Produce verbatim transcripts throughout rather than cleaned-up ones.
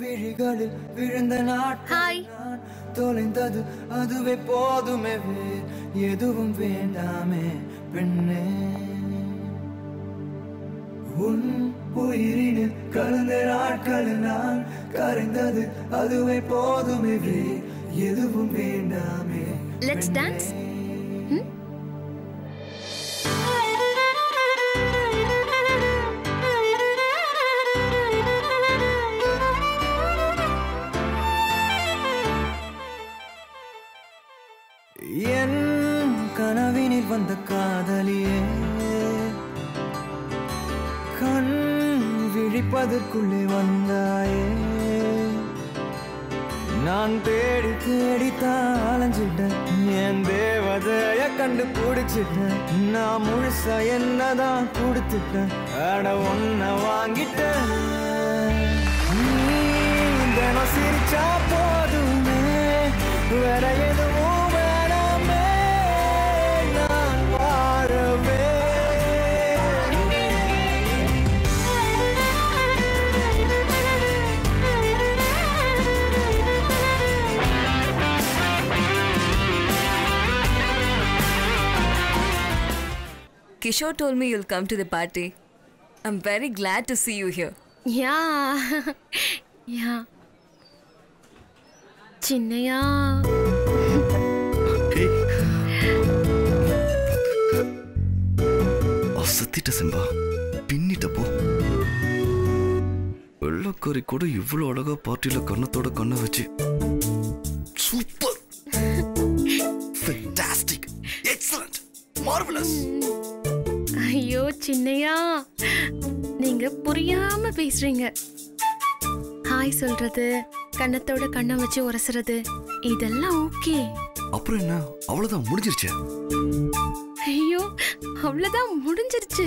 விழிகளில் விழுந்த நாட்கள் தொலைந்தது அதுவே போதுமே எதுவும் வேண்டாமே பெண்ணே உன் உயிரினில் கலந்த நாட்களில் நான் கரைந்தது அதுவே போதுமே எதுவும் வேண்டாமே. Let's dance. Hmm? என் கனவினில் வந்த காதலியே கண் விழிப்பதற்குள்ளே வந்தாயே நான் தேடி தேடித்தான் அலைஞ்சிட்டேன் என் தேவதைய கண்டு பிடிச்சிட்டேன் நான் முழுசா என்னதான் கொடுத்துட்டேன் அட ஒன்ன வாங்கிட்டேன் நீ தினம் சிரிச்சா போதுமே வேற எதுவும் வேணாமே நான் வாழவே. Kishore told me you'll come to the party. I'm very glad to see you here. Yeah. Yeah. Chinnaya. Hey. அசத்திட்ட Semba பின்னிட்ட போ. வெள்ளக்காரி கூட இவ்வளவு அழகா பார்ட்டியில கண்ணத்தோட கண்ணை வச்சு சூப்பர் ஃபேண்டாஸ்டிக் எக்ஸலண்ட் மார்வலஸ். ஐயோ சின்னையா நீங்க புரியாம பேசுறீங்க. ஹாய் சொல்றது கண்ணத்தோட கண்ணை வச்சு உரசுறது இதெல்லாம் ஓகே. அப்புறம் என்ன அவ்வளவுதான் முடிஞ்சிருச்சு. ஐயோ அவ்வளவுதான் முடிஞ்சிருச்சு.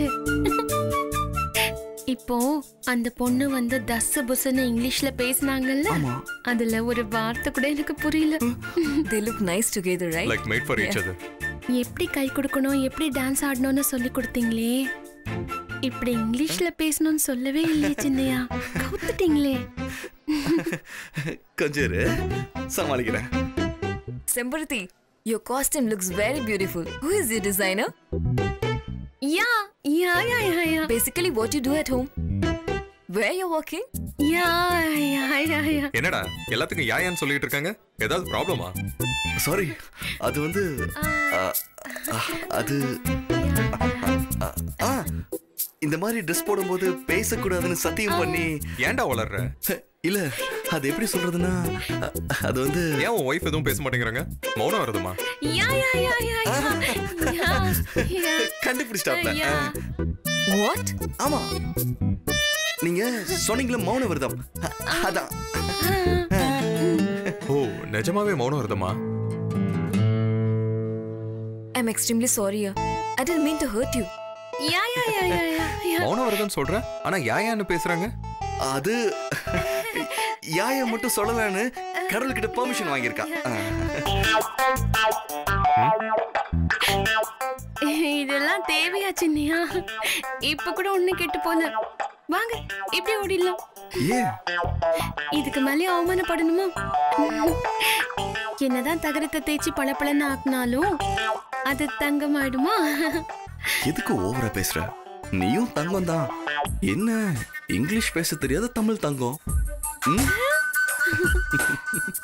இப்போ அந்த பொண்ணு வந்து தஸ் புஸ்ன்னு இங்கிலீஷ்ல பேசினாங்கல்ல அதுல ஒரு வார்த்தை கூட எனக்கு புரியல. They look nice together, right? Like made for each other. எப்படி கை கொடுக்கணும் எப்படி டான்ஸ் ஆடணும்னு சொல்லி கொடுத்தீங்களே இப்படி இங்கிலீஷ்ல பேசணும்னு சொல்லவே இல்லையே சின்னையா கவுத்துட்டீங்களே. கொஞ்சம் சமாளிக்கிறேன். Sembaruthi, your costume looks very beautiful. Who is your designer? Yeah, yeah, yeah, yeah, yeah. Basically, what you do at home? Where you're working? Yeah, yeah, yeah, yeah. என்னடா எல்லாத்துக்கும் யாயான்னு சொல்லிட்டு இருக்காங்க? ஏதாவது ப்ராப்ளமா? சாரி, அது வந்து அது இந்த மாதிரி ட்ரெஸ் போடும்போது பேசக்கூடாதுன்னு சத்தியம் பண்ணி. ஏன்டா வளர்ற? இல்ல அது எப்படி சொல்றதுன்னா அது வந்து ஏன் உன் ஒய்ஃப் எதுவும் பேச மாட்டேங்கிறாங்க? மௌனம் வருதுமா? யா யா யா யா யா கண்டுபிடிச்சிட்டாப்ல. வாட்? ஆமா நீங்க சொன்னீங்களே மௌனம் வருதம் அதான். ஓ நிஜமாவே மௌனம் வருதுமா? I'm extremely sorry. I didn't mean to hurt you. யா யா யா யா யா மௌனம் வருதுன்னு சொல்ற ஆனா யாயான்னு பேசுறாங்க. அது யாய மட்டும் சொல்லலான்னு கடவுள் கிட்ட பெர்மிஷன் வாங்கியிருக்கா. இதெல்லாம் தேவையா சின்னையா? இப்ப கூட ஒண்ணு கெட்டு போல. வாங்க இப்படி ஓடிடலாம். ஏன் இதுக்கு மேலே அவமானப்படணுமா? என்னதான் தகரத்தை தேய்ச்சி பளபளன்னு ஆக்கினாலும் அது தங்கமாயிடுமா? எதுக்கு ஓவரா பேசுற? நீயும் தங்கம் தான். என்ன இங்கிலீஷ் பேச தெரியாத தமிழ் தங்கம்.